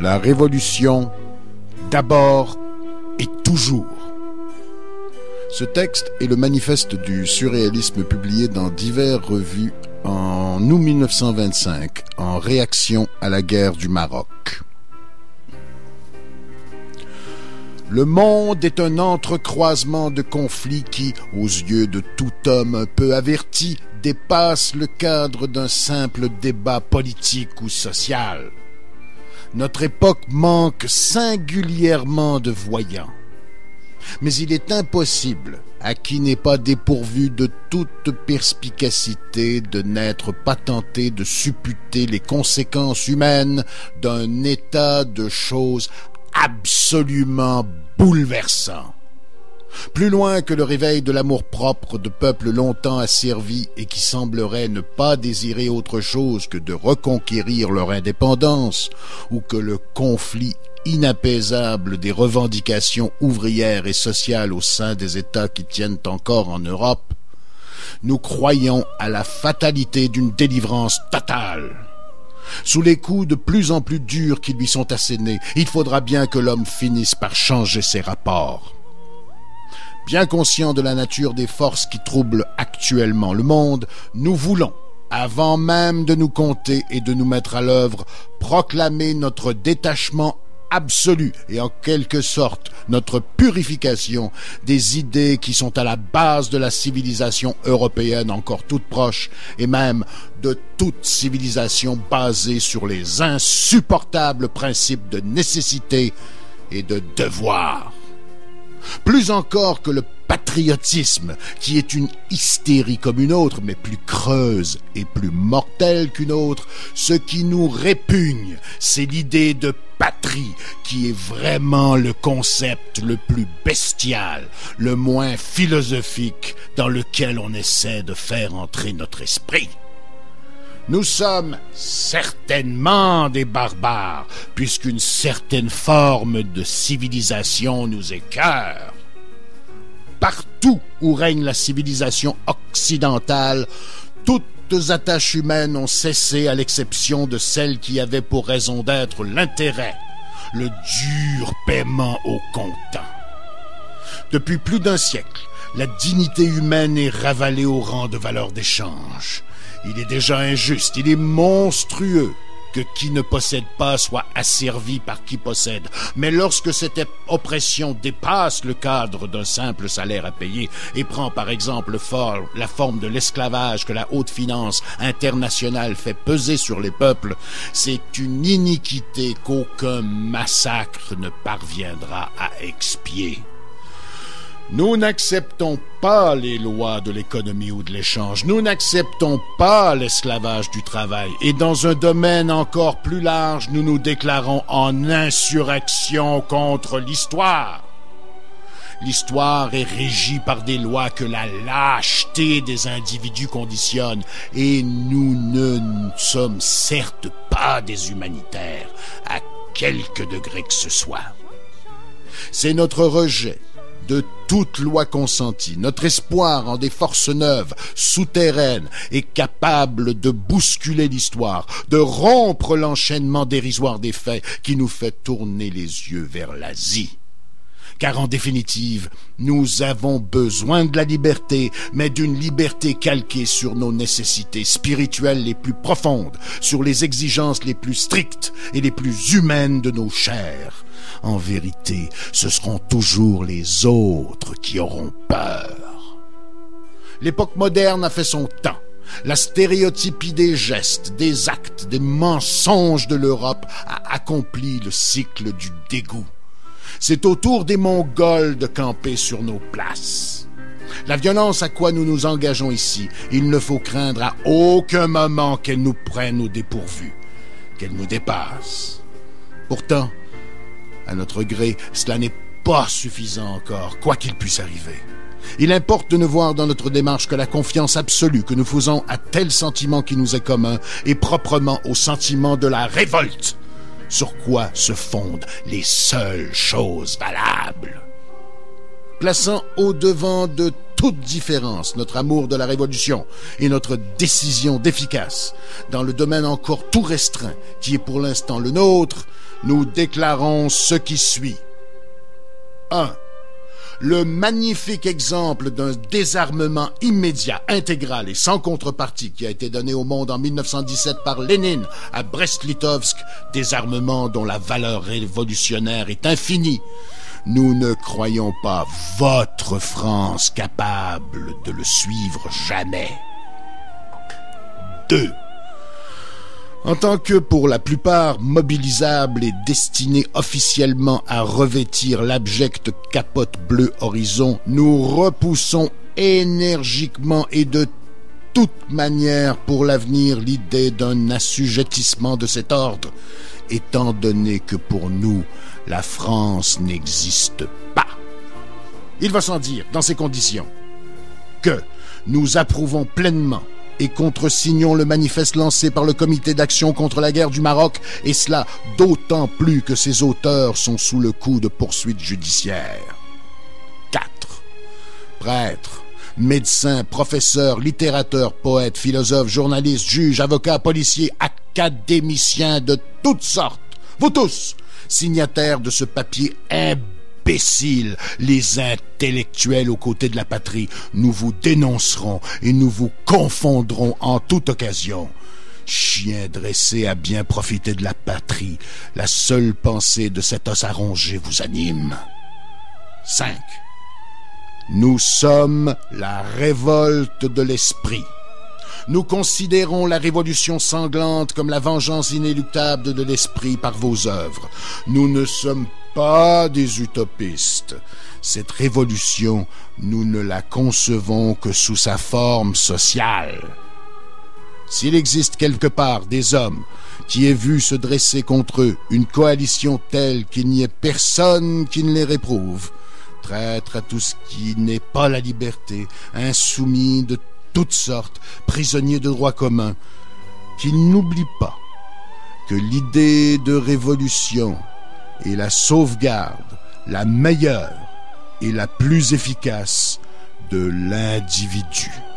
La révolution, d'abord et toujours. Ce texte est le manifeste du surréalisme publié dans diverses revues en août 1925, en réaction à la guerre du Maroc. Le monde est un entrecroisement de conflits qui, aux yeux de tout homme un peu averti, dépasse le cadre d'un simple débat politique ou social. Notre époque manque singulièrement de voyants. Mais il est impossible, à qui n'est pas dépourvu de toute perspicacité, de n'être pas tenté de supputer les conséquences humaines d'un état de choses absolument bouleversant. Plus loin que le réveil de l'amour-propre de peuples longtemps asservis et qui sembleraient ne pas désirer autre chose que de reconquérir leur indépendance, ou que le conflit inapaisable des revendications ouvrières et sociales au sein des États qui tiennent encore en Europe, nous croyons à la fatalité d'une délivrance totale. Sous les coups de plus en plus durs qui lui sont assénés, il faudra bien que l'homme finisse par changer ses rapports. Bien conscients de la nature des forces qui troublent actuellement le monde, nous voulons, avant même de nous compter et de nous mettre à l'œuvre, proclamer notre détachement absolu et en quelque sorte notre purification des idées qui sont à la base de la civilisation européenne encore toute proche et même de toute civilisation basée sur les insupportables principes de nécessité et de devoir. Plus encore que le patriotisme, qui est une hystérie comme une autre, mais plus creuse et plus mortelle qu'une autre, ce qui nous répugne, c'est l'idée de patrie, qui est vraiment le concept le plus bestial, le moins philosophique, dans lequel on essaie de faire entrer notre esprit. Nous sommes certainement des barbares, puisqu'une certaine forme de civilisation nous écœure. Partout où règne la civilisation occidentale, toutes attaches humaines ont cessé à l'exception de celles qui avaient pour raison d'être l'intérêt, le dur paiement au comptant. Depuis plus d'un siècle, la dignité humaine est ravalée au rang de valeur d'échange. Il est déjà injuste, il est monstrueux que qui ne possède pas soit asservi par qui possède. Mais lorsque cette oppression dépasse le cadre d'un simple salaire à payer et prend par exemple la forme de l'esclavage que la haute finance internationale fait peser sur les peuples, c'est une iniquité qu'aucun massacre ne parviendra à expier. Nous n'acceptons pas les lois de l'économie ou de l'échange. Nous n'acceptons pas l'esclavage du travail. Et dans un domaine encore plus large, nous nous déclarons en insurrection contre l'histoire. L'histoire est régie par des lois que la lâcheté des individus conditionne. Et nous ne sommes certes pas des humanitaires, à quelque degré que ce soit. C'est notre rejet de toute loi consentie, notre espoir en des forces neuves, souterraines et capables de bousculer l'histoire, de rompre l'enchaînement dérisoire des faits qui nous fait tourner les yeux vers l'Asie. Car en définitive, nous avons besoin de la liberté, mais d'une liberté calquée sur nos nécessités spirituelles les plus profondes, sur les exigences les plus strictes et les plus humaines de nos chairs. En vérité, ce seront toujours les autres qui auront peur. L'époque moderne a fait son temps. La stéréotypie des gestes, des actes, des mensonges de l'Europe a accompli le cycle du dégoût. C'est au tour des Mongols de camper sur nos places. La violence à quoi nous nous engageons ici, il ne faut craindre à aucun moment qu'elle nous prenne au dépourvu, qu'elle nous dépasse. Pourtant, à notre gré, cela n'est pas suffisant encore, quoi qu'il puisse arriver. Il importe de ne voir dans notre démarche que la confiance absolue que nous faisons à tel sentiment qui nous est commun et proprement au sentiment de la révolte, sur quoi se fondent les seules choses valables. Plaçant au-devant de toute différence notre amour de la Révolution et notre décision d'efficace dans le domaine encore tout restreint qui est pour l'instant le nôtre, nous déclarons ce qui suit. 1. Le magnifique exemple d'un désarmement immédiat, intégral et sans contrepartie qui a été donné au monde en 1917 par Lénine à Brest-Litovsk, désarmement dont la valeur révolutionnaire est infinie. Nous ne croyons pas votre France capable de le suivre jamais. 2. En tant que, pour la plupart, mobilisables et destinés officiellement à revêtir l'abjecte capote bleue horizon, nous repoussons énergiquement et de toute manière pour l'avenir l'idée d'un assujettissement de cet ordre, étant donné que pour nous, la France n'existe pas. Il va sans dire, dans ces conditions, que nous approuvons pleinement et contresignons le manifeste lancé par le Comité d'action contre la guerre du Maroc, et cela d'autant plus que ses auteurs sont sous le coup de poursuites judiciaires. 4. Prêtres, médecins, professeurs, littérateurs, poètes, philosophes, journalistes, juges, avocats, policiers, académiciens de toutes sortes, vous tous, signataires de ce papier imbécile, les intellectuels aux côtés de la patrie, nous vous dénoncerons et nous vous confondrons en toute occasion. Chien dressé à bien profiter de la patrie, la seule pensée de cet os à ronger vous anime. 5. Nous sommes la révolte de l'esprit. Nous considérons la révolution sanglante comme la vengeance inéluctable de l'esprit par vos œuvres. Nous ne sommes pas des utopistes. Cette révolution, nous ne la concevons que sous sa forme sociale. S'il existe quelque part des hommes qui aient vu se dresser contre eux une coalition telle qu'il n'y ait personne qui ne les réprouve, traîtres à tout ce qui n'est pas la liberté, insoumis de toutes sortes, prisonniers de droit commun, qu'ils n'oublient pas que l'idée de révolution est la sauvegarde, la meilleure et la plus efficace de l'individu.